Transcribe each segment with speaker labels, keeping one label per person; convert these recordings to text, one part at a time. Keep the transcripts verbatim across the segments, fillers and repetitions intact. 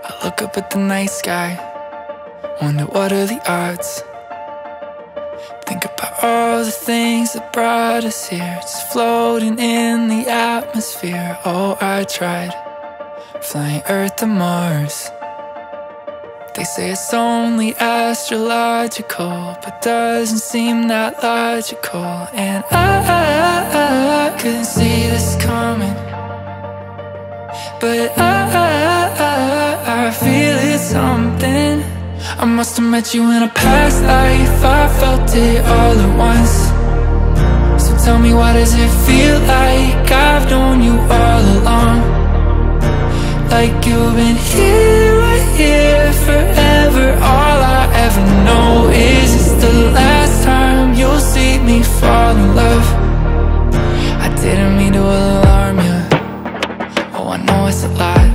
Speaker 1: I look up at the night sky, wonder what are the odds. Think about all the things that brought us here, just floating in the atmosphere. Oh, I tried flying Earth to Mars. They say it's only astrological, but doesn't seem that logical. And I, I, I couldn't see this coming, but I, I, I feel it's something. I must have met you in a past life, I felt it all at once. So tell me, why does it feel like I've known you all along? Like you've been here, right here, forever. All I ever know is it's the last time you'll see me fall in love. I didn't mean to alarm you, oh I know it's a lot.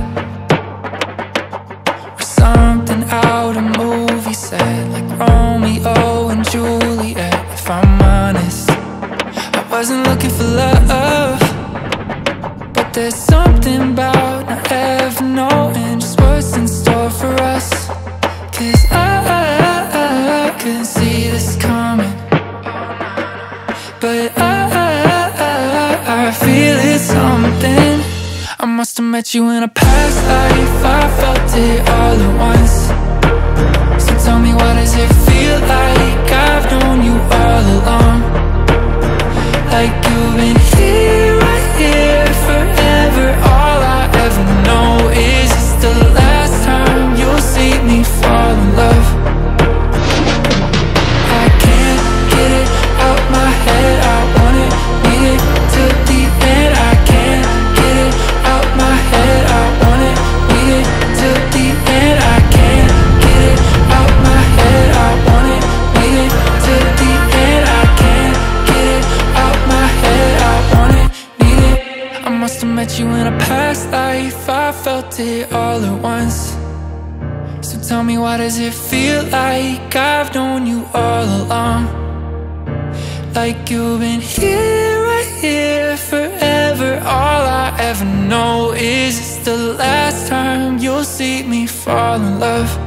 Speaker 1: Or something out of movie set, like Romeo and Juliet. If I'm honest, I wasn't looking for love, but there's something about not ever knowing just what's in store for us. Cause I, I, I couldn't see this coming, but I, I, I feel it's something. I must have met you in a past life, I felt it all at once. So tell me, why does it feel like I've known you all along? Like you've been here, right here, forever. All I ever know is it's the last time you'll see me fall in love. I can't get it out my head, I want it, need it till the end. I can't get it out my head, I want it, need it till the end. I can't get it out my head, I want it, need it till the end. I can't get it out my head, I want it, need it. I must have met you in a past life, I felt it all at once. So tell me, why does it feel like I've known you all along? Like you've been here, right here, forever. All I ever know is it's the last time you'll see me fall in love.